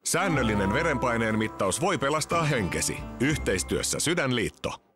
Säännöllinen verenpaineen mittaus voi pelastaa henkesi. Yhteistyössä Sydänliitto.